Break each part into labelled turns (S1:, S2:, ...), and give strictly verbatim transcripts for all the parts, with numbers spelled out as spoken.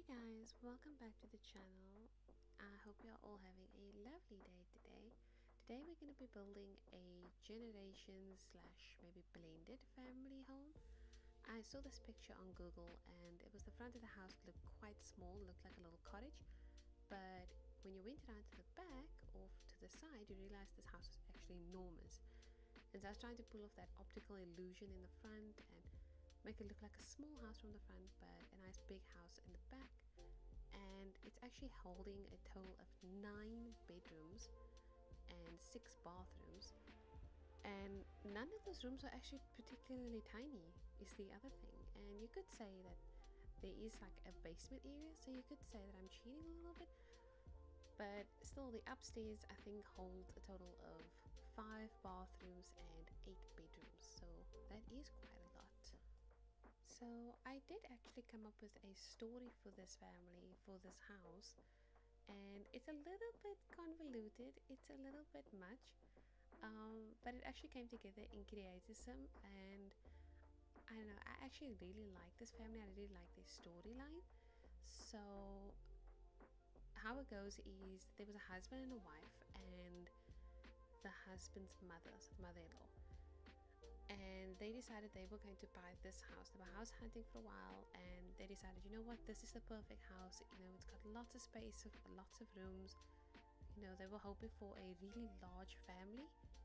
S1: Guys, welcome back to the channel. I hope you're all having a lovely day today. Today we're going to be building a generation slash maybe blended family home. I saw this picture on Google and it was the front of the house looked quite small, looked like a little cottage, but when you went around to the back or to the side you realized this house was actually enormous. And so I was trying to pull off that optical illusion in the front and make it look like a small house from the front but a nice big house in the back. And it's actually holding a total of nine bedrooms and six bathrooms, and none of those rooms are actually particularly tiny is the other thing. And you could say that there is like a basement area, so you could say that I'm cheating a little bit, but still the upstairs I think holds a total of five bathrooms and eight bedrooms, so that is quite a lot. So I did actually come up with a story for this family, for this house, and it's a little bit convoluted, it's a little bit much, um, but it actually came together in creatism. And I don't know, I actually really like this family, I really like their storyline. So how it goes is there was a husband and a wife and the husband's mother, so the mother-in-law, and they decided they were going to buy this house. They were house hunting for a while and they decided, you know what, this is the perfect house, you know, it's got lots of space, lots of rooms, you know, they were hoping for a really large family.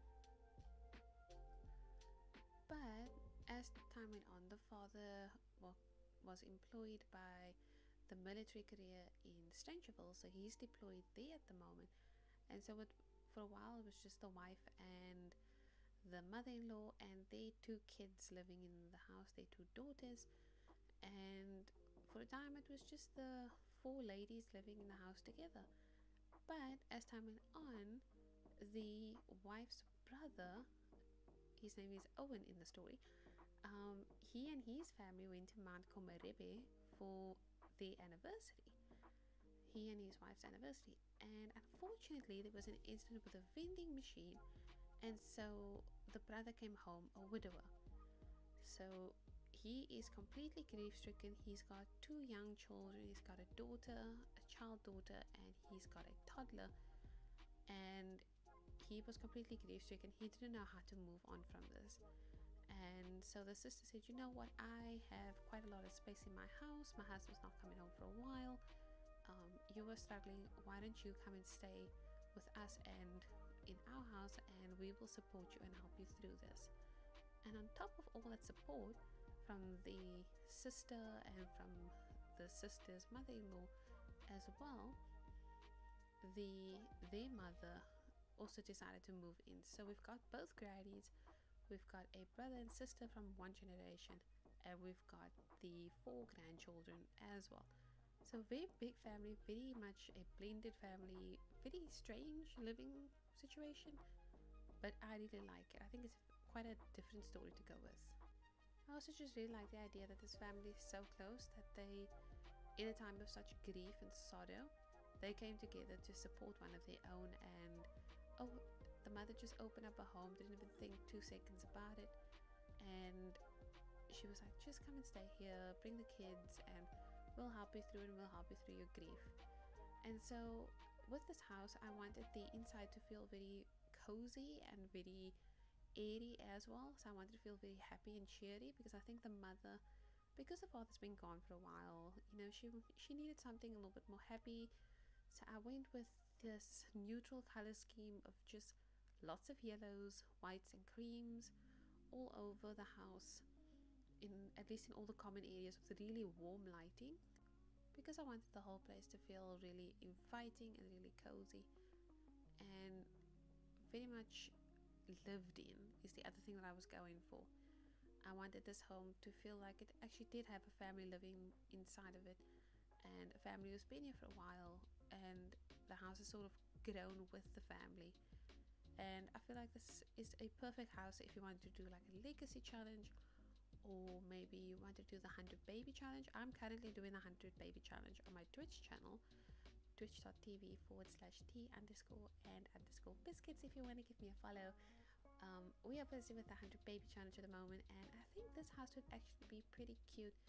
S1: But as time went on, the father was employed by the military career in Strangerville, so he's deployed there at the moment. And so it, for a while it was just the wife and the mother-in-law and their two kids living in the house, their two daughters. And for a time it was just the four ladies living in the house together. But as time went on, the wife's brother, his name is Owen in the story, um, he and his family went to Mount Komarebe for their anniversary, he and his wife's anniversary. And unfortunately there was an incident with a vending machine, and so the brother came home a widower. So he is completely grief stricken. He's got two young children, he's got a daughter, a child daughter, and he's got a toddler, and he was completely grief stricken. He didn't know how to move on from this. And so the sister said, you know what, I have quite a lot of space in my house, my husband's not coming home for a while, um, you were struggling, why don't you come and stay with us and in our house, and we will support you and help you through this. And on top of all that support from the sister and from the sister's mother-in-law as well, the their mother also decided to move in. So we've got both grannies, we've got a brother and sister from one generation, and we've got the four grandchildren as well. So very big family, very much a blended family, very strange living situation, but I really like it. I think it's quite a different story to go with. I also just really like the idea that this family is so close that they, in a time of such grief and sorrow, they came together to support one of their own. And oh, the mother just opened up a home, didn't even think two seconds about it, and she was like, just come and stay here, bring the kids, and we'll help you through and we'll help you through your grief. And so with this house I wanted the inside to feel very cozy and very airy as well, so I wanted to feel very happy and cheery, because I think the mother, because the father's been gone for a while, you know, she she needed something a little bit more happy. So I went with this neutral color scheme of just lots of yellows, whites and creams all over the house, in at least in all the common areas, with really warm lighting, because I wanted the whole place to feel really inviting and really cozy and very much lived in is the other thing that I was going for. I wanted this home to feel like it actually did have a family living inside of it, and a family who's been here for a while, and the house is sort of grown with the family. And I feel like this is a perfect house if you want to do like a legacy challenge, or maybe you want to do the one hundred baby challenge. I'm currently doing the one hundred baby challenge on my Twitch channel, twitch.tv forward slash t underscore and underscore biscuits, if you want to give me a follow. Um, we are busy with the one hundred baby challenge at the moment, and I think this house would actually be pretty cute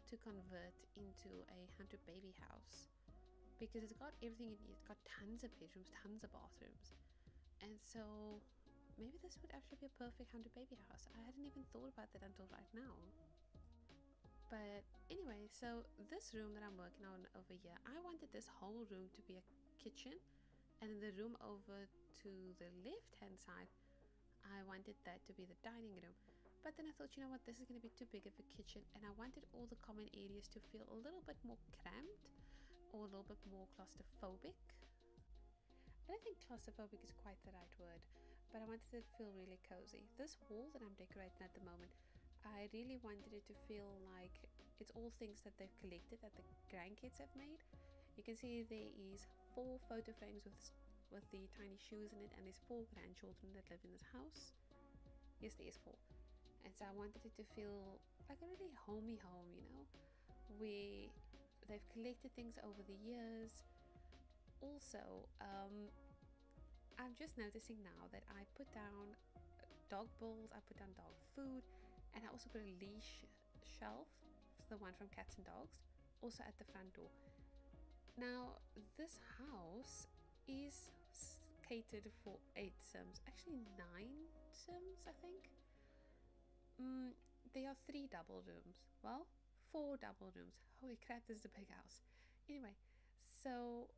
S1: to convert into a hundred baby house because it's got everything you need. It's got tons of bedrooms, tons of bathrooms, and so maybe this would actually be a perfect hundred baby house. I hadn't even thought about that until right now. But anyway, so this room that I'm working on over here, I wanted this whole room to be a kitchen, and then the room over to the left hand side, I wanted that to be the dining room. But then I thought, you know what, this is going to be too big of a kitchen, and I wanted all the common areas to feel a little bit more cramped or a little bit more claustrophobic. I don't think claustrophobic is quite the right word, but I wanted it to feel really cozy. This wall that I'm decorating at the moment, I really wanted it to feel like it's all things that they've collected that the grandkids have made. You can see there is four photo frames with with the tiny shoes in it, and there's four grandchildren that live in this house. Yes, there is four. And so I wanted it to feel like a really homey home, you know, where they've collected things over the years. Also, um, I'm just noticing now that I put down dog bowls, I put down dog food, and I also put a leash shelf, the one from Cats and Dogs, also at the front door. Now, this house is catered for eight Sims, actually nine Sims, I think. Mm, there are three double rooms. Well, four double rooms. Holy crap, this is a big house. Anyway, so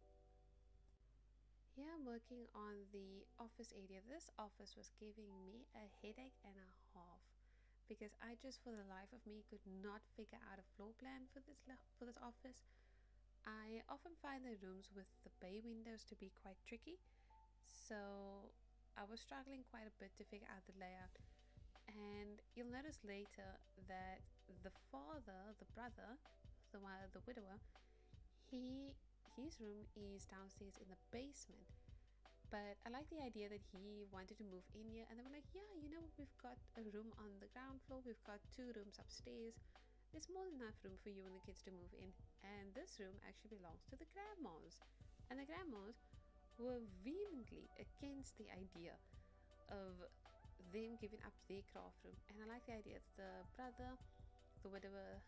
S1: here I'm working on the office area. This office was giving me a headache and a half because I just, for the life of me, could not figure out a floor plan for this for this office. I often find the rooms with the bay windows to be quite tricky, so I was struggling quite a bit to figure out the layout. And you'll notice later that the father, the brother, the one, the widower, he his room is downstairs in the basement. But I like the idea that he wanted to move in here, and they were like, yeah, you know, we've got a room on the ground floor, we've got two rooms upstairs. There's more than enough room for you and the kids to move in. And this room actually belongs to the grandmas. And the grandmas were vehemently against the idea of them giving up their craft room. And I like the idea that the brother, the widower,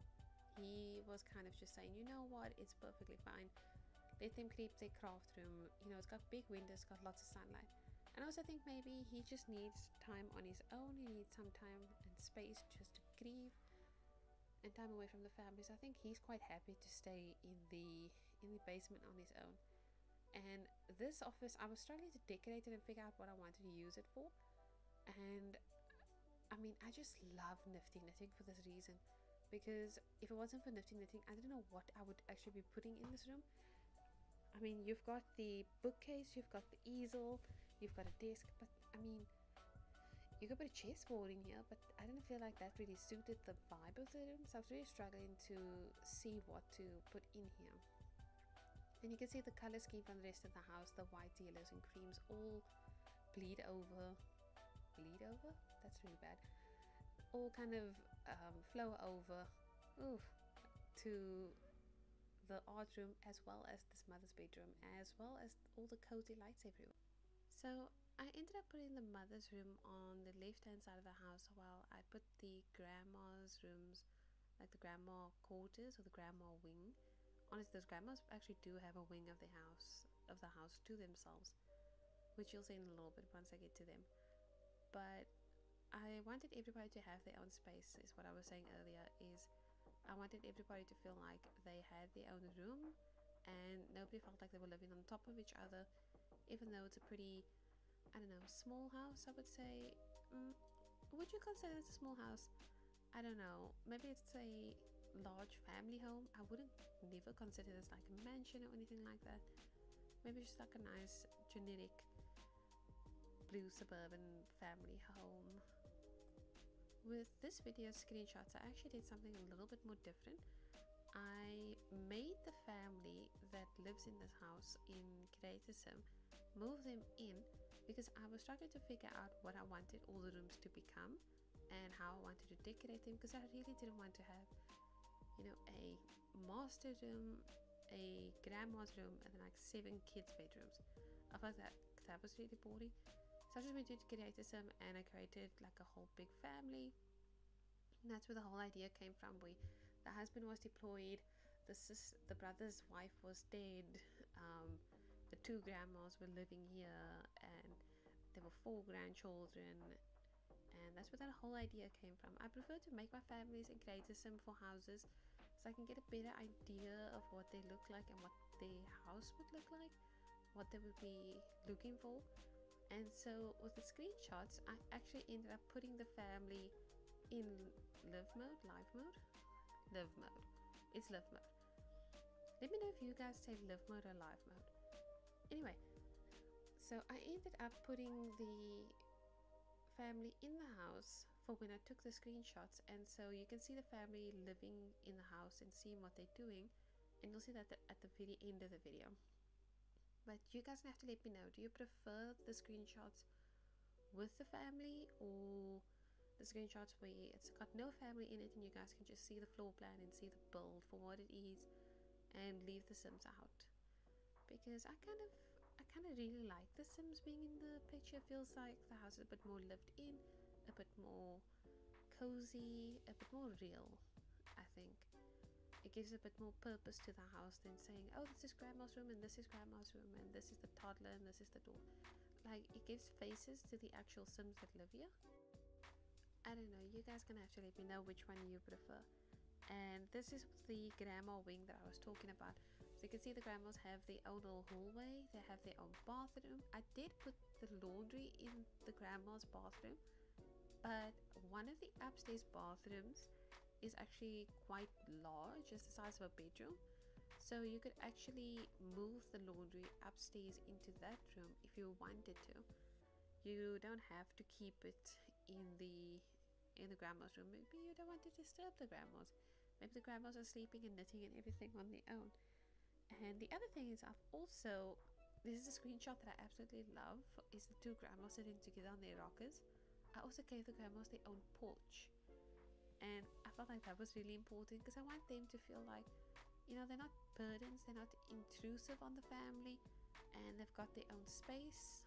S1: he was kind of just saying, you know what, it's perfectly fine. Let them keep their craft room. You know, it's got big windows, got lots of sunlight. And I also think maybe he just needs time on his own. He needs some time and space just to grieve and time away from the family. So I think he's quite happy to stay in the in the basement on his own. And this office, I was struggling to decorate it and figure out what I wanted to use it for. And I mean, I just love nifty knitting for this reason, because if it wasn't for nifty knitting, I don't know what I would actually be putting in this room. I mean, you've got the bookcase, you've got the easel, you've got a desk, but I mean, you could put a chessboard in here, but I didn't feel like that really suited the vibe of the room, so I was really struggling to see what to put in here. And you can see the color scheme from the rest of the house, the whites, yellows and creams all bleed over, bleed over? That's really bad. All kind of um, flow over ooh, to the art room, as well as this mother's bedroom, as well as all the cozy lights everywhere. So I ended up putting the mother's room on the left hand side of the house, while I put the grandma's rooms, like the grandma quarters or the grandma wing. Honestly, those grandmas actually do have a wing of the house of the house to themselves, which you'll see in a little bit once I get to them. But I wanted everybody to have their own space, is what I was saying earlier, is I wanted everybody to feel like they had their own room and nobody felt like they were living on top of each other, even though it's a pretty, I don't know, small house, I would say. Mm, would you consider it a small house? I don't know. Maybe it's a large family home. I wouldn't never consider this like a mansion or anything like that. Maybe just like a nice generic blue suburban family home. With this video screenshots, I actually did something a little bit more different. I made the family that lives in this house in Creator Sim move them in, because I was struggling to figure out what I wanted all the rooms to become and how I wanted to decorate them, because I really didn't want to have, you know, a master room, a grandma's room, and then like seven kids' bedrooms. I thought that that was really boring. So I just went to Creator Sim and I created like a whole big family. And that's where the whole idea came from. We The husband was deployed, the sis the brother's wife was dead, um, the two grandmas were living here, and there were four grandchildren, and that's where that whole idea came from. I prefer to make my families and create a sim for houses so I can get a better idea of what they look like and what their house would look like, what they would be looking for. And so with the screenshots, I actually ended up putting the family in live mode, live mode, live mode. It's live mode. Let me know if you guys say live mode or live mode. Anyway, so I ended up putting the family in the house for when I took the screenshots, and so you can see the family living in the house and seeing what they're doing, and you'll see that at the very end of the video. But you guys have to let me know, do you prefer the screenshots with the family or the screenshots where it's got no family in it and you guys can just see the floor plan and see the build for what it is and leave the Sims out? Because I kind of I kind of really like the Sims being in the picture. It feels like the house is a bit more lived in, a bit more cozy, a bit more real. I think it gives a bit more purpose to the house than saying, oh, this is grandma's room and this is grandma's room and this is the toddler and this is the door. Like, it gives faces to the actual Sims that live here. I don't know, you guys gonna have to let me know which one you prefer. And this is the grandma wing that I was talking about. So you can see the grandmas have their own little hallway, they have their own bathroom. I did put the laundry in the grandma's bathroom, but one of the upstairs bathrooms is actually quite large, just the size of a bedroom. So you could actually move the laundry upstairs into that room if you wanted to. You don't have to keep it in the in the grandma's room. Maybe you don't want to disturb the grandmas. Maybe the grandmas are sleeping and knitting and everything on their own. And the other thing is, I've also, this is a screenshot that I absolutely love, is the two grandmas sitting together on their rockers. I also gave the grandmas their own porch, and I felt like that was really important because I want them to feel like, you know, they're not burdens, they're not intrusive on the family, and they've got their own space.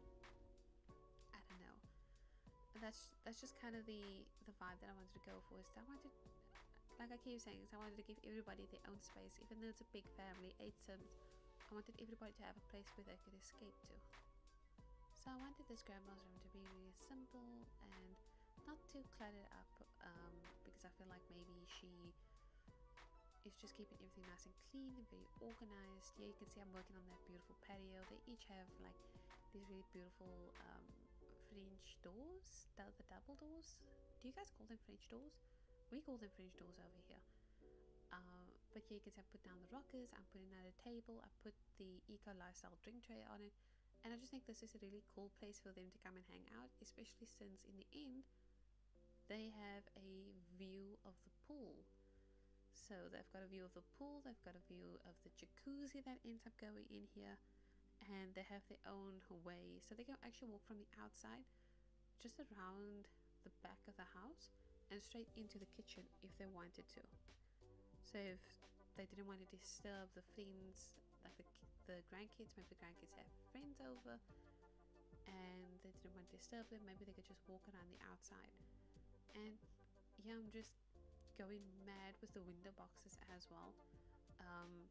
S1: I don't know, that's that's just kind of the the vibe that I wanted to go for. Is that I wanted, like I keep saying, is I wanted to give everybody their own space, even though it's a big family, eight Sims. I wanted everybody to have a place where they could escape to. So I wanted this grandma's room to be really simple and not too cluttered up, um, because I feel like maybe she is just keeping everything nice and clean and very organized. Yeah, you can see I'm working on that beautiful patio. They each have like these really beautiful um, French doors, the, the double doors. Do you guys call them French doors? We call them French doors over here. Uh, but yeah, you can see I put down the rockers, I'm putting out a table, I put the eco lifestyle drink tray on it, and I just think this is a really cool place for them to come and hang out, especially since in the end they have a view of the pool. So they've got a view of the pool, they've got a view of the jacuzzi that ends up going in here, and they have their own way, so they can actually walk from the outside just around the back of the house and straight into the kitchen if they wanted to. So if they didn't want to disturb the friends, like the, the grandkids, maybe the grandkids have friends over and they didn't want to disturb them, maybe they could just walk around the outside. And yeah, I'm just going mad with the window boxes as well. um,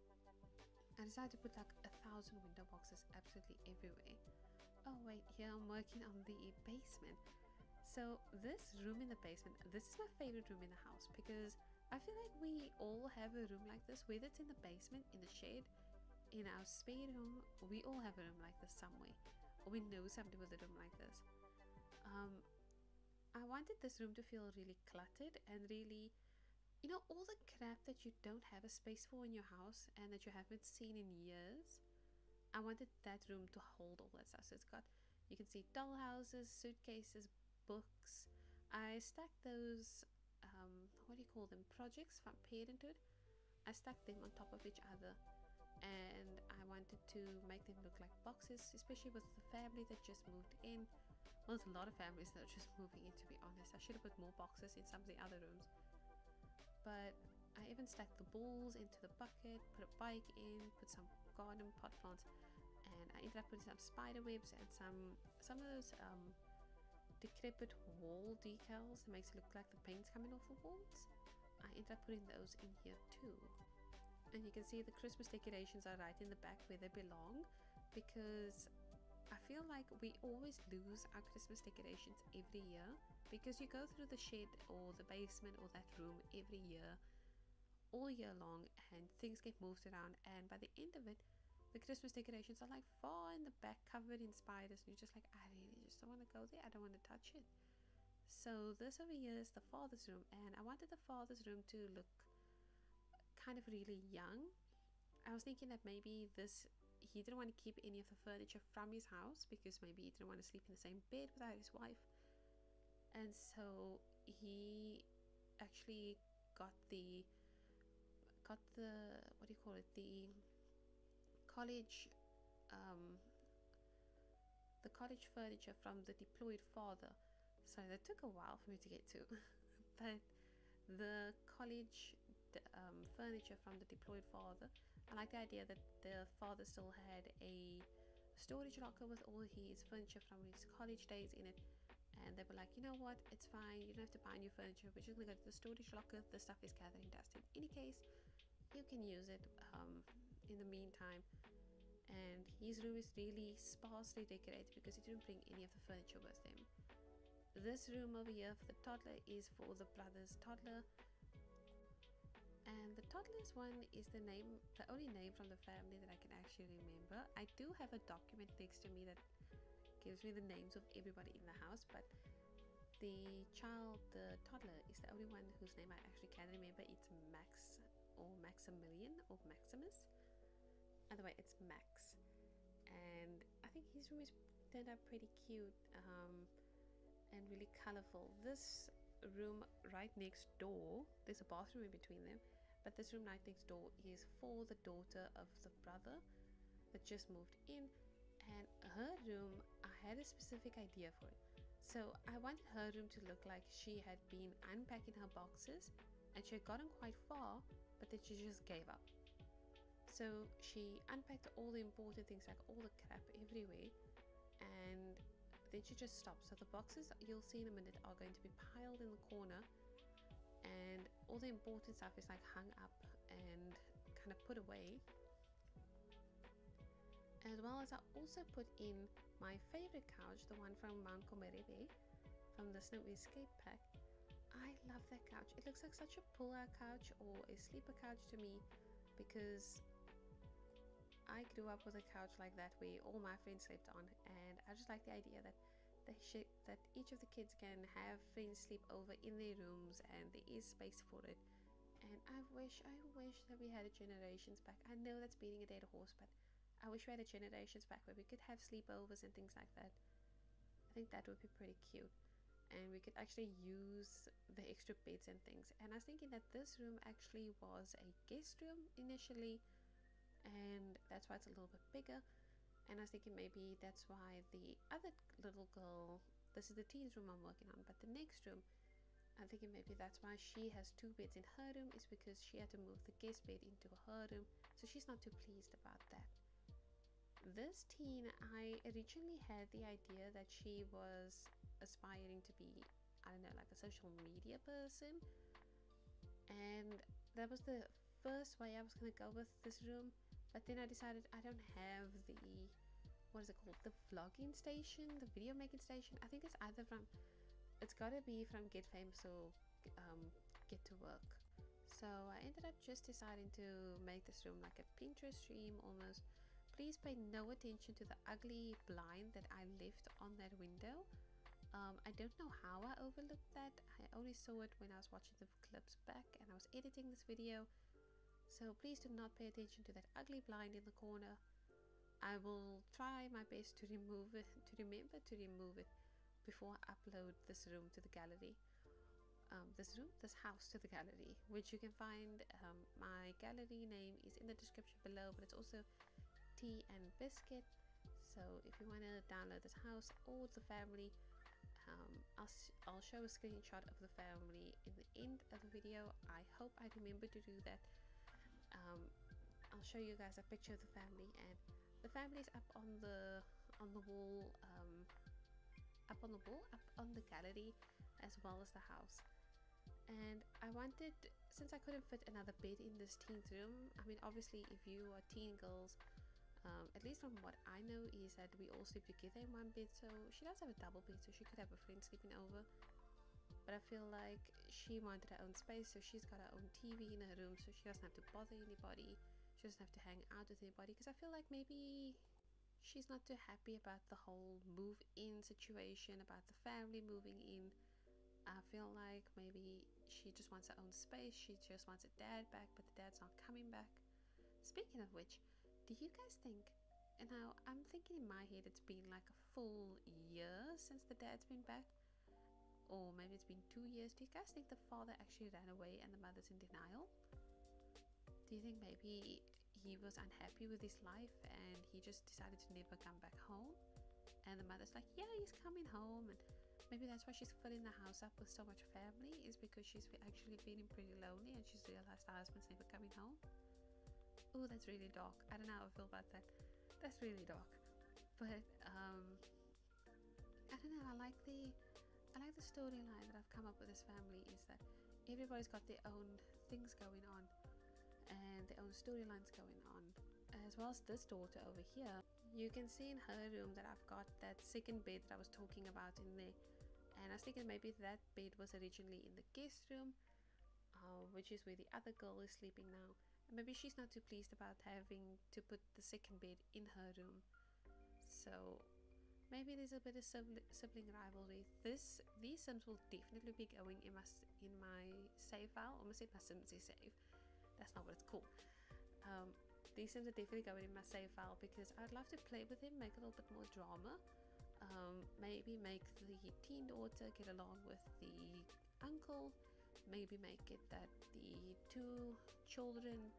S1: I decided to put like a thousand window boxes absolutely everywhere. Oh wait, here I'm working on the basement. So this room in the basement, this is my favorite room in the house because I feel like we all have a room like this, whether it's in the basement, in the shed, in our spare room. We all have a room like this somewhere, or we know somebody with a room like this. um, I wanted this room to feel really cluttered and really, you know, all the crap that you don't have a space for in your house and that you haven't seen in years. I wanted that room to hold all that stuff. So it's got, you can see doll houses, suitcases, books. I stacked those um, what do you call them, projects from Parenthood. I stacked them on top of each other, and I wanted to make them look like boxes, especially with the family that just moved in. Well, there's a lot of families that are just moving in, to be honest. I should have put more boxes in some of the other rooms, but I even stacked the balls into the bucket, put a bike in, put some garden pot plants, and I ended up putting some spider webs and some some of those um, decrepit wall decals that makes it look like the paint's coming off the walls. I ended up putting those in here too. And you can see the Christmas decorations are right in the back where they belong, because I feel like we always lose our Christmas decorations every year, because you go through the shed or the basement or that room every year, all year long, and things get moved around, and by the end of it the Christmas decorations are like far in the back covered in spiders, and you're just like, I really just don't want to go there, I don't want to touch it. So this over here is the father's room, and I wanted the father's room to look kind of really young. I was thinking that maybe this, he didn't want to keep any of the furniture from his house, because maybe he didn't want to sleep in the same bed without his wife, and so he actually got the got the what do you call it the college um, the college furniture from the deployed father. Sorry, that took a while for me to get to but the college um, furniture from the deployed father. I like the idea that the father still had a storage locker with all his furniture from his college days in it, and they were like, you know what, it's fine, you don't have to buy new furniture, we're just gonna go to the storage locker, the stuff is gathering dust in any case, you can use it um, in the meantime. And his room is really sparsely decorated because he didn't bring any of the furniture with him. This room over here for the toddler is for the brother's toddler, and the toddler's one is the name, the only name from the family that I can actually remember. I do have a document next to me that gives me the names of everybody in the house, but the child, the toddler, is the only one whose name I actually can remember. It's Max or Maximilian or Maximus. Either way, it's Max, and I think his room is turned out pretty cute um, and really colorful. This room right next door, there's a bathroom in between them, but this room right next door is for the daughter of the brother that just moved in, and her room, I had a specific idea for it. So I wanted her room to look like she had been unpacking her boxes and she had gotten quite far, but then she just gave up. So she unpacked all the important things, like all the crap everywhere, and then she just stopped. So the boxes you'll see in a minute are going to be piled in the corner, and all the important stuff is like hung up and kind of put away. As well as I also put in my favorite couch, the one from Mount Komerebe from the Snowy Escape pack. I love that couch. It looks like such a pull-out couch or a sleeper couch to me, because I grew up with a couch like that where all my friends slept on, and I just like the idea that they sh- that each of the kids can have friends sleep over in their rooms and there is space for it. And I wish, I wish that we had a generations back. I know that's beating a dead horse, but I wish we had a generations back where we could have sleepovers and things like that. I think that would be pretty cute, and we could actually use the extra beds and things. And I was thinking that this room actually was a guest room initially, and that's why it's a little bit bigger. And I was thinking maybe that's why the other little girl, this is the teens room I'm working on, but the next room, I'm thinking maybe that's why she has two beds in her room, is because she had to move the guest bed into her room, so she's not too pleased about that. This teen, I originally had the idea that she was aspiring to be, I don't know, like a social media person, and that was the first way I was going to go with this room. But then I decided I don't have the, what is it called, the vlogging station, the video making station. I think it's either from, it's gotta be from Get Famous or um, Get to Work. So I ended up just deciding to make this room like a Pinterest stream almost. Please pay no attention to the ugly blind that I left on that window. Um, I don't know how I overlooked that. I only saw it when I was watching the clips back and I was editing this video. So please do not pay attention to that ugly blind in the corner. I will try my best to remove it, to remember to remove it before I upload this room to the gallery. Um, this room, this house to the gallery, which you can find, um, my gallery name is in the description below, but it's also Tea and Biscuit. So if you want to download this house or the family, um, I'll, I'll show a screenshot of the family in the end of the video. I hope I remember to do that. Um, I'll show you guys a picture of the family, and the family is up on the on the wall, um, up on the wall, up on the gallery, as well as the house. And I wanted, since I couldn't fit another bed in this teen's room, I mean, obviously, if you are teen girls, um, at least from what I know, is that we all sleep together in one bed. So she does have a double bed, so she could have a friend sleeping over. But I feel like she wanted her own space, so she's got her own T V in her room, so she doesn't have to bother anybody. She doesn't have to hang out with anybody, because I feel like maybe she's not too happy about the whole move-in situation, about the family moving in. I feel like maybe she just wants her own space. She just wants her dad back, but the dad's not coming back. Speaking of which, do you guys think, and now I'm thinking in my head it's been like a full year since the dad's been back, or maybe it's been two years. Do you guys think the father actually ran away and the mother's in denial? Do you think maybe he was unhappy with his life and he just decided to never come back home? And the mother's like, yeah, he's coming home. And maybe that's why she's filling the house up with so much family, is because she's actually feeling pretty lonely and she's realized the husband's never coming home. Oh, that's really dark. I don't know how I feel about that. That's really dark. But um, I don't know. I like the I like the storyline that I've come up with this family, is that everybody's got their own things going on and their own storylines going on, as well as this daughter over here. You can see in her room that I've got that second bed that I was talking about in there, and I was thinking maybe that bed was originally in the guest room, uh, which is where the other girl is sleeping now, and maybe she's not too pleased about having to put the second bed in her room. So maybe there's a bit of sibling rivalry. This these sims will definitely be going in my in my save file. I almost said my sims is save. That's not what it's called. Um, these sims are definitely going in my save file, because I'd love to play with him, make a little bit more drama. Um, maybe make the teen daughter get along with the uncle. Maybe make it that the two children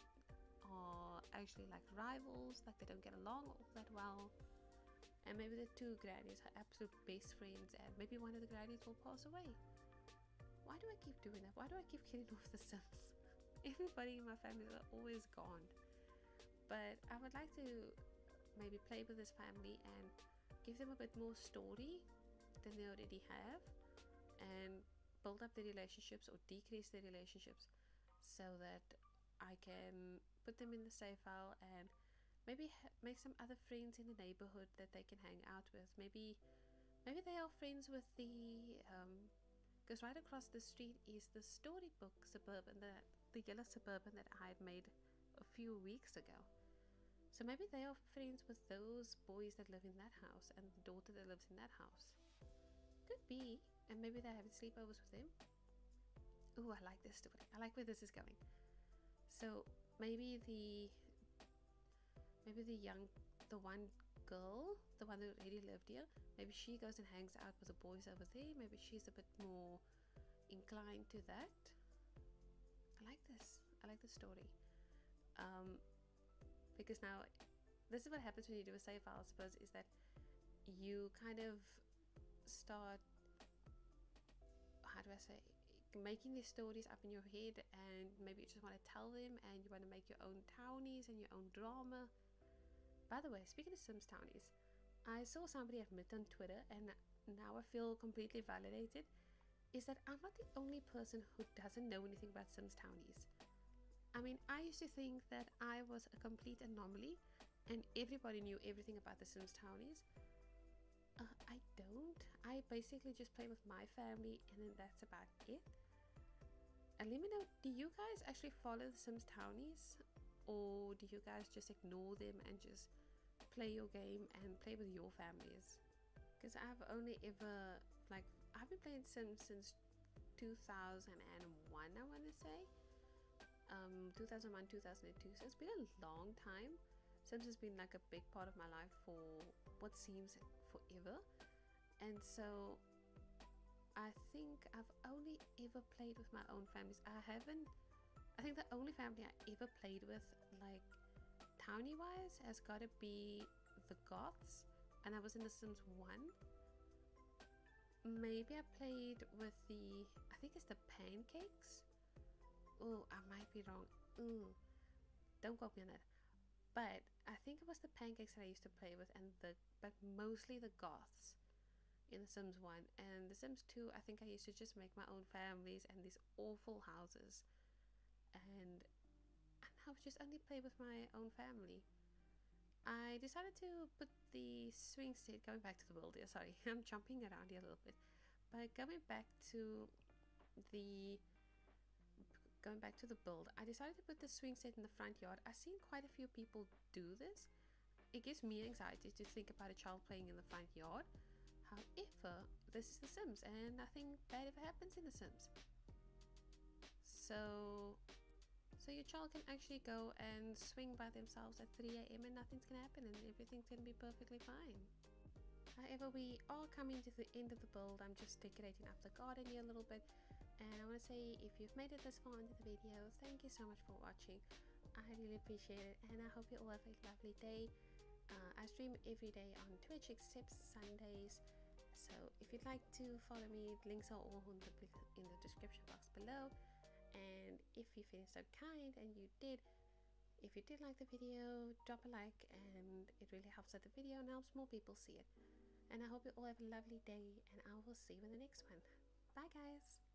S1: are actually like rivals, like they don't get along all that well. And maybe the two grannies are absolute best friends, and maybe one of the grannies will pass away. Why do I keep doing that? Why do I keep killing off the sims? Everybody in my family are always gone. But I would like to maybe play with this family and give them a bit more story than they already have, and build up their relationships or decrease their relationships, so that I can put them in the save file and maybe ha- make some other friends in the neighborhood that they can hang out with. Maybe maybe they are friends with the um because right across the street is the storybook suburban, that the yellow suburban that I had made a few weeks ago. So maybe they are friends with those boys that live in that house and the daughter that lives in that house. Could be. And maybe they're having sleepovers with them. Oh, I like this story. I like where this is going. So maybe the maybe the young the one girl, the one that already lived here, maybe she goes and hangs out with the boys over there. Maybe she's a bit more inclined to that. I like this. I like the story. Um, because now, this is what happens when you do a save file, I suppose, is that you kind of start, how do I say, making these stories up in your head, and maybe you just want to tell them, and you want to make your own townies and your own drama. By the way, speaking of Sims townies, I saw somebody admit on Twitter, and now I feel completely validated, is that I'm not the only person who doesn't know anything about Sims townies. I mean, I used to think that I was a complete anomaly and everybody knew everything about the Sims townies. Uh, I don't. I basically just play with my family, and then that's about it. And let me know, do you guys actually follow the Sims townies, or do you guys just ignore them and just play your game and play with your families? Because I've only ever, like, I've been playing Sims since two thousand one, I want to say. Um, two thousand one, two thousand two, so it's been a long time. Sims has been like a big part of my life for what seems forever. And so I think I've only ever played with my own families. I haven't, I think the only family I ever played with, like townie wise, has got to be the Goths, and I was in The Sims one. Maybe I played with the, I think it's the Pancakes. Oh, I might be wrong. Ooh, don't quote me on that. But I think it was the Pancakes that I used to play with, and the but mostly the Goths in The Sims one, and The Sims two, I think I used to just make my own families and these awful houses, and, and I would just only play with my own family. I decided to put the swing set, going back to the build here, sorry, I'm jumping around here a little bit, but going back to the going back to the build, I decided to put the swing set in the front yard. I've seen quite a few people do this. It gives me anxiety to think about a child playing in the front yard. However, this is The Sims and nothing bad ever happens in The Sims. So, so your child can actually go and swing by themselves at three A M and nothing's gonna happen and everything's gonna be perfectly fine. However, we are coming to the end of the build. I'm just decorating up the garden here a little bit, and I want to say, if you've made it this far into the video, thank you so much for watching. I really appreciate it, and I hope you all have a lovely day. Uh, I stream every day on Twitch except Sundays, so if you'd like to follow me, links are all in the, in the description box below. And if you're feeling so kind, and you did, if you did like the video, drop a like, and it really helps out the video and helps more people see it. And I hope you all have a lovely day, and I will see you in the next one. Bye guys!